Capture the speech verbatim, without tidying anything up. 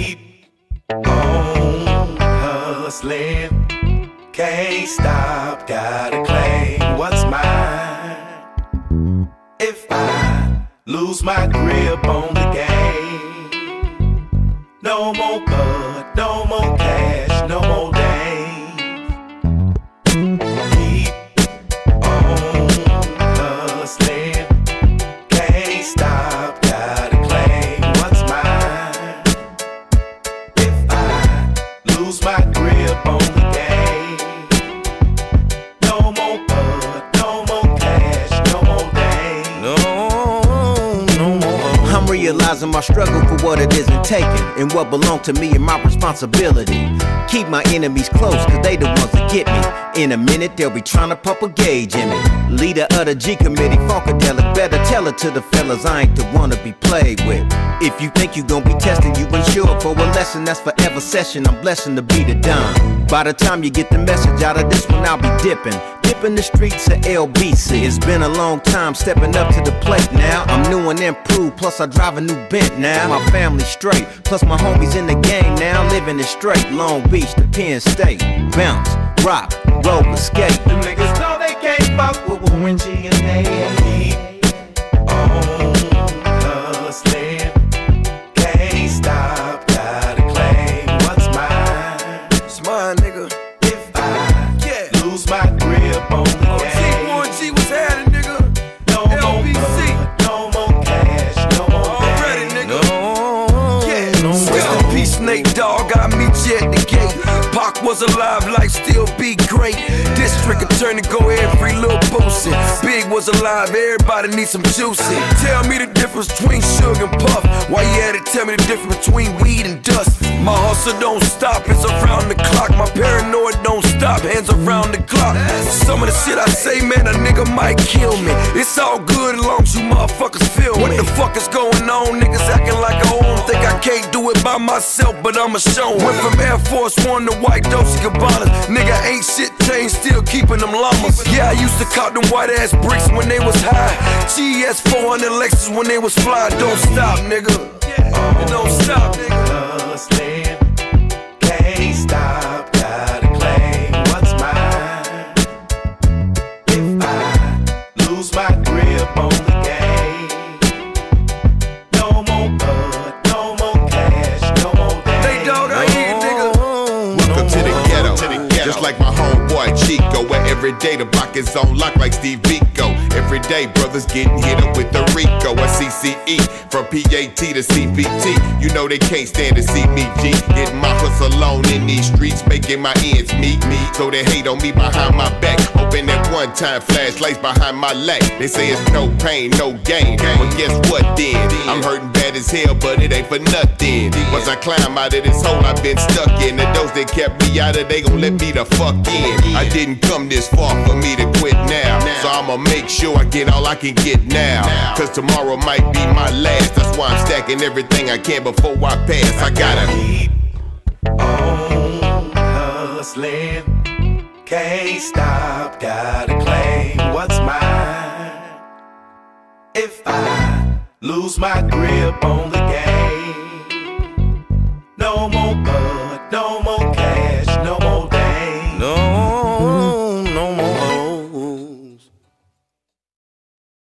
Keep on hustling, can't stop, gotta claim what's mine. If I lose my grip on the game, no more bud, no more cash, no more days. Keep on hustling, can't stop, gotta claim what's mine. If I lose my grip on the game, no more bud, no more cash, no more days. No, no more. I'm realizing my struggle for what it isn't taken, and what belonged to me and my responsibility. Keep my enemies close, cause they the ones that get me. In a minute they'll be trying to pump a gauge in me. Leader of the G committee, Funkadelic, better tell it to the fellas I ain't the one to be played with. If you think you gon' be testing, you ain't sure for a lesson that's forever session. I'm blessing to be the dime. By the time you get the message out of this one, I'll be dipping Dipping the streets of L B C. It's been a long time stepping up to the plate now. I'm new and improved, plus I drive a new Bent now. My family straight, plus my homies in the game now. Living it straight, Long Beach to Penn State. Bounce, rock, roll, escape. The niggas know they can't fuck with Warren G and they keep on hustling, can't stop, gotta claim what's mine. It's mine, nigga. If I Yeah. lose my grip on the Oh, G, game, Warren G was had it, nigga. no L B C. more bud, no more cash, no more Already, days. nigga. No, Yeah. no Rest in peace, Nate Dogg. I meet you at the gate. Pac was alive, life still be great. District attorney, go every little boosie. Big was alive, everybody needs some juicy. Tell me the difference between sugar and puff. Why you had to tell me the difference between weed and dust? My hustle don't stop, it's around the clock. My paranoid don't stop, hands around the clock. Some of the shit I say, man, a nigga might kill me. It's all good as long as you motherfuckers feel me. What the fuck is going on? Niggas acting like I own. Think I can't do it by myself, but I'ma show 'em. Went from Air Force One to white Dolce Gabbana. Nigga ain't shit changed, still keeping them llamas. Yeah, I used to cop them white ass bricks when they was high. G S four hundred Lexus when they was fly. Don't stop, nigga. It don't stop, nigga. Hustling, can't stop, gotta claim what's mine. If I lose my grip on the game, no more bud, no more cash, no more days. They dog, I hear nigga. Welcome to the ghetto, just like my homeboy Chico, where every day the block is on lock like Steve Biko. Every day brothers getting hit up with the Rico, a C C E, from P A T to C B T. You know they can't stand to see me G, getting my hustle on in these streets, making my ends meet me. So they hate on me behind my back, hoping that one time flashlights behind my leg. They say it's no pain, no gain. Well guess what then? I'm hurting bad as hell, but it ain't for nothing. Once I climb out of this hole I've been stuck in, the those that kept me out of, they gon' let me the fuck in. I didn't come this far for me to quit now, so I'ma make sure I get all I can get now, cause tomorrow might be my last. That's why I'm stacking everything I can before I pass. I gotta keep on hustling, can't stop, gotta claim what's mine. If I lose my grip on the game,